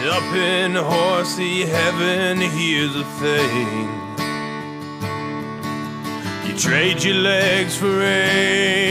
Up in horsey heaven, here's the thing. You trade your legs for rain.